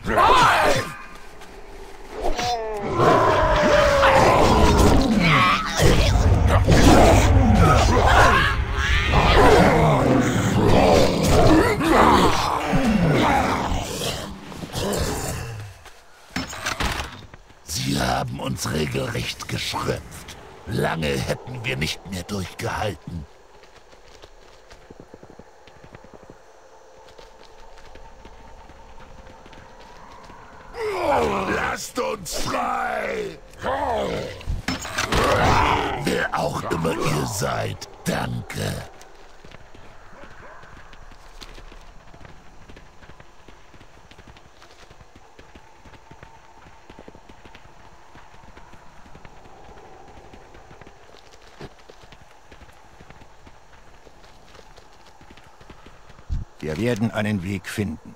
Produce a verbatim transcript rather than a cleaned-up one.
Sie haben uns regelrecht geschröpft. Lange hätten wir nicht mehr durchgehalten. Lasst uns frei! Wer auch immer ihr seid, danke. Wir werden einen Weg finden.